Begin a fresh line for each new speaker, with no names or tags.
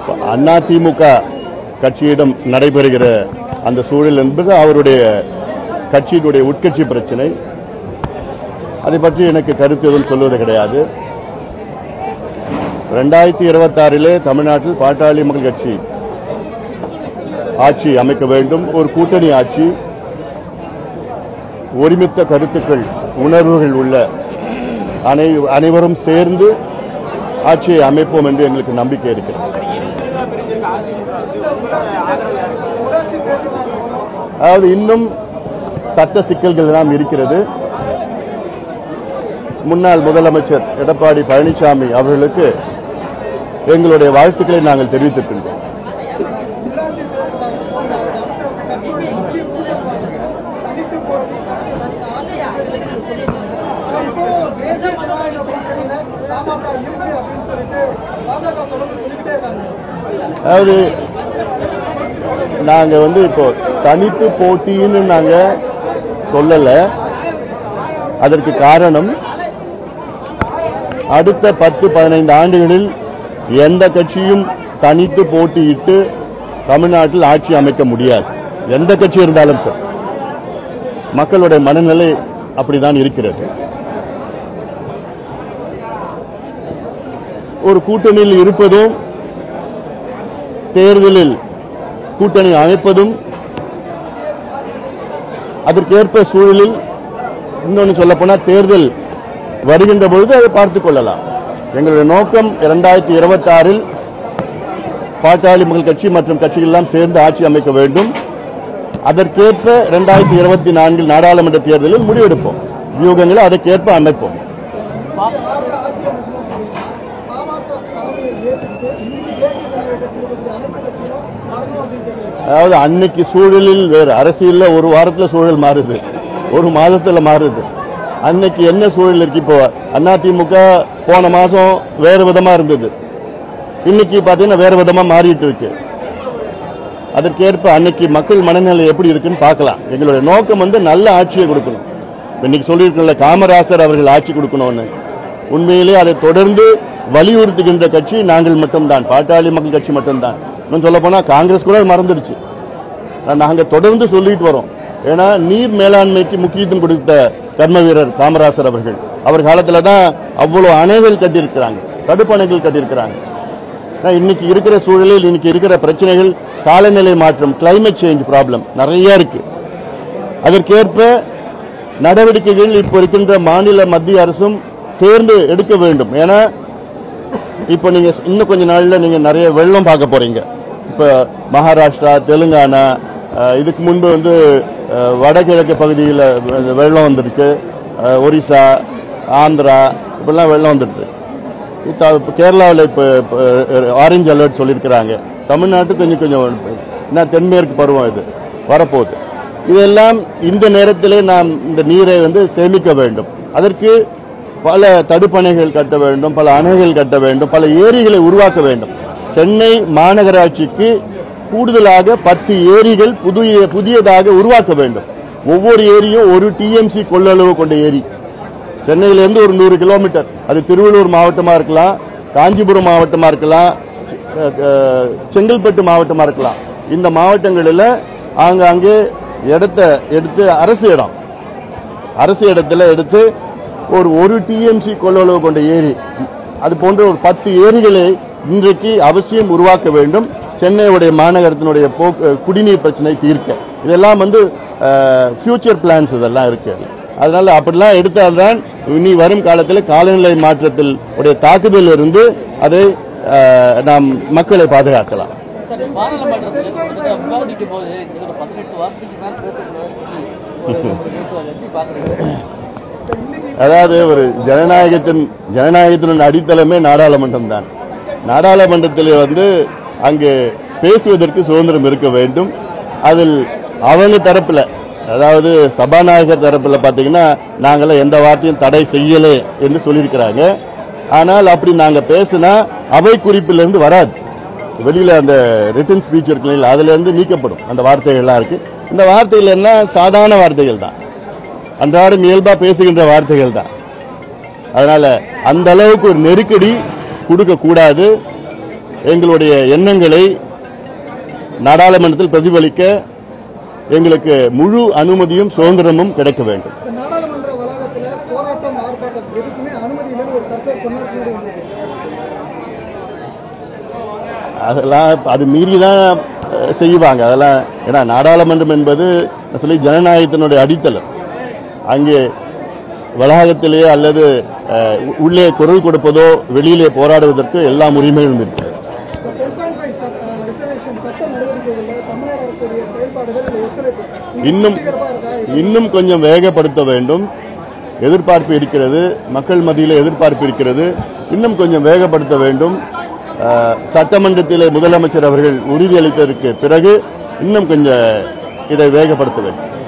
அதிமுக கட்சியிடம் நடைபெறுகிற அந்த சூழல் என்பது அவருடைய கட்சியினுடைய உட்கட்சி பிரச்சனை. அதை பற்றி எனக்கு கருத்து எதுவும் சொல்வது கிடையாது. 2026 தமிழ்நாட்டில் பாட்டாளி மக்கள் கட்சி ஆட்சி அமைக்க வேண்டும். ஒரு கூட்டணி ஆட்சி, ஒருமித்த கருத்துக்கள் உணர்வுகள் உள்ள அனைவரும் சேர்ந்து ஆட்சியை அமைப்போம் என்று எங்களுக்கு நம்பிக்கை இருக்கிறது. அதாவது இன்னும் சட்ட சிக்கல்கள் எல்லாம் இருக்கிறது. முன்னாள் முதலமைச்சர் எடப்பாடி பழனிசாமி அவர்களுக்கு எங்களுடைய வாழ்த்துக்களை நாங்கள் தெரிவித்திருக்கின்றோம். அதாவது நாங்க இப்போ தனித்து போட்டின்னு நாங்க சொல்லல. அதற்கு காரணம் அடுத்த 10-15 ஆண்டுகளில் எந்த கட்சியும் தனித்து போட்டியிட்டு தமிழ்நாட்டில் ஆட்சி அமைக்க முடியாது. எந்த கட்சி இருந்தாலும் சார், மக்களுடைய மனநிலை அப்படிதான் இருக்கிறது. ஒரு கூட்டணியில் இருப்பதும் தேர்தலில் கூட்டணி அமைப்பதும் அதற்கேற்ப சூழலில் இன்னொன்று சொல்லப்போனால் தேர்தல் வருகின்ற பொழுது அதை பார்த்துக் கொள்ளலாம். எங்களுடைய நோக்கம் 2026 பாட்டாளி மக்கள் கட்சி மற்றும் கட்சிகள் எல்லாம் சேர்ந்து ஆட்சி அமைக்க வேண்டும். அதற்கேற்ப 2024 நாடாளுமன்ற தேர்தலில் முடிவெடுப்போம். வியூகங்களை அதற்கேற்ப அமைப்போம். அதாவது அன்னைக்கு சூழலில் வேறு, அரசியல்ல ஒரு வாரத்தில் சூழல் மாறுது, ஒரு மாதத்தில் மாறுது. அன்னைக்கு என்ன சூழல் இருக்கு? இப்போ அதிமுக போன மாசம் வேறு விதமா இருந்தது, இன்னைக்கு பாத்தீங்கன்னா வேறு விதமா மாறிட்டு இருக்கு. அதற்கேற்ப அன்னைக்கு மக்கள் மனநிலை எப்படி இருக்குன்னு பார்க்கலாம். எங்களுடைய நோக்கம் நல்ல ஆட்சியை கொடுக்கணும். இன்னைக்கு சொல்லியிருக்கல காமராசர் அவர்கள் ஆட்சி கொடுக்கணும்னு, உண்மையிலே அதை தொடர்ந்து வலியுறுத்துகின்ற கட்சி நாங்கள் மட்டும்தான், பாட்டாளி மக்கள் கட்சி மட்டும்தான். இன்னும் சொல்ல போனா காங்கிரஸ் கூட மறந்துடுச்சு. நாங்க தொடர்ந்து சொல்லிட்டு வரோம். ஏன்னா நீர் மேலாண்மைக்கு முக்கியத்துவம் கொடுத்த கர்ம வீரர் காமராசர் அவர்கள், அவர் காலத்துல தான் அவ்வளவு அணைகள் கட்டியிருக்கிறாங்க, தடுப்பணைகள் கட்டியிருக்கிறாங்க. இன்னைக்கு இருக்கிற சூழலில் இன்னைக்கு இருக்கிற பிரச்சனைகள், காலநிலை மாற்றம், கிளைமேட் சேஞ்ச் ப்ராப்ளம் நிறைய இருக்கு. அதற்கேற்ப நடவடிக்கைகள் இப்போ இருக்கின்ற மாநில மத்திய அரசும் சேர்ந்து எடுக்க வேண்டும். ஏன்னா இப்ப நீங்க இன்னும் கொஞ்ச நாள்ல நீங்க நிறைய வெள்ளம் பார்க்க போறீங்க. இப்ப மகாராஷ்டிரா, தெலுங்கானா, இதுக்கு முன்பு வடகிழக்கு பகுதியில் வெள்ளம் வந்திருக்கு. ஒரிசா, ஆந்திரா இப்பெல்லாம் வெள்ளம் வந்துருக்கு. கேரளாவில் இப்போ ஆரஞ்சு அலர்ட் சொல்லியிருக்கிறாங்க. தமிழ்நாட்டுக்கு கொஞ்சம் கொஞ்சம் தென்மேற்கு பருவம் இது வரப்போகுது. இதெல்லாம் இந்த நேரத்திலே நாம் இந்த நீரை சேமிக்க வேண்டும். அதற்கு பல தடுப்பணைகள் கட்ட வேண்டும், பல அணைகள் கட்ட வேண்டும், பல ஏரிகளை உருவாக்க வேண்டும். சென்னை மாநகராட்சிக்கு கூடுதலாக 10 ஏரிகள் புதியதாக உருவாக்க வேண்டும். ஒவ்வொரு ஏரியும் 1 TMC கொள்ளளவு கொண்ட ஏரி. சென்னையிலிருந்து ஒரு 100 கிலோமீட்டர், அது திருவள்ளூர் மாவட்டமா இருக்கலாம், காஞ்சிபுரம் மாவட்டமா இருக்கலாம், செங்கல்பட்டு மாவட்டமா இருக்கலாம். இந்த மாவட்டங்களில் ஆங்காங்கே இடத்தை எடுத்து அரசு இடத்துல எடுத்து ஒரு TMC கொள்ளளவு கொண்ட ஏரி, அது போன்ற ஒரு 10 ஏரிகளை இன்றைக்கு அவசியம் உருவாக்க வேண்டும். சென்னையுடைய மாநகரத்தினுடைய குடிநீர் பிரச்சனை தீர்க்க இதெல்லாம் ஃபியூச்சர் பிளான்ஸ் இதெல்லாம் இருக்கு. அதனால அப்படிலாம் எடுத்தால்தான் இனி வரும் காலத்தில் காலநிலை மாற்றத்தில் உடைய தாக்குதல் இருந்து அதை நாம் மக்களை பாதுகாக்கலாம். அதாவது ஒரு ஜனநாயகத்தின் அடித்தளமே நாடாளுமன்றம் தான். நாடாளுமன்றத்தில் அங்கு பேசுவதற்கு சுதந்திரம் இருக்க வேண்டும். அதில் அவங்க தரப்புல, அதாவது சபாநாயகர் தரப்புல பாத்தீங்கன்னா நாங்கள எந்த வார்த்தையும் தடை செய்யலே என்று சொல்லியிருக்கிறாங்க. ஆனால் அப்படி நாங்க பேசினா அவை குறிப்பிலிருந்து வராது, வெளியில அந்த ரிட்டன் ஸ்பீச் இருக்கு, அதுல இருந்து நீக்கப்படும் அந்த வார்த்தைகள்லாம் இருக்கு. இந்த வார்த்தைகள் என்ன சாதாரண வார்த்தைகள் தான், அன்றாடம் இயல்பா பேசுகின்ற வார்த்தைகள் தான். அதனால அந்த அளவுக்கு ஒரு நெருக்கடி கொடுக்க கூடாது. எங்களுடைய எண்ணங்களை நாடாளுமன்றத்தில் பிரதிபலிக்க எங்களுக்கு முழு அனுமதியும் சுதந்திரமும் கிடைக்க வேண்டும்.
நாடாளுமன்ற வளாகத்தில் போராட்டம் ஆர்ப்பாட்டம் எதுக்குமே அனுமதி இல்லைன்னு ஒரு சர்ச்சை
அதெல்லாம் அது மீறிதான் செய்வாங்க. அதெல்லாம் ஏன்னா நாடாளுமன்றம் என்பது சொல்லி ஜனநாயகத்தினுடைய அடித்தளம். அங்கே வளாகத்திலேயே அல்லது உள்ளே குரல் கொடுப்பதோ வெளியிலே போராடுவதற்கு எல்லா உரிமைகளும் இருக்கு. இன்னும் கொஞ்சம் வேகப்படுத்த வேண்டும். எதிர்பார்ப்பு இருக்கிறது, மக்கள் மத்தியில் எதிர்பார்ப்பு இருக்கிறது. இன்னும் கொஞ்சம் வேகப்படுத்த வேண்டும். சட்டமன்றத்திலே முதலமைச்சர் அவர்கள் உறுதியளித்ததற்கு பிறகு இன்னும் கொஞ்சம் இதை வேகப்படுத்த வேண்டும்.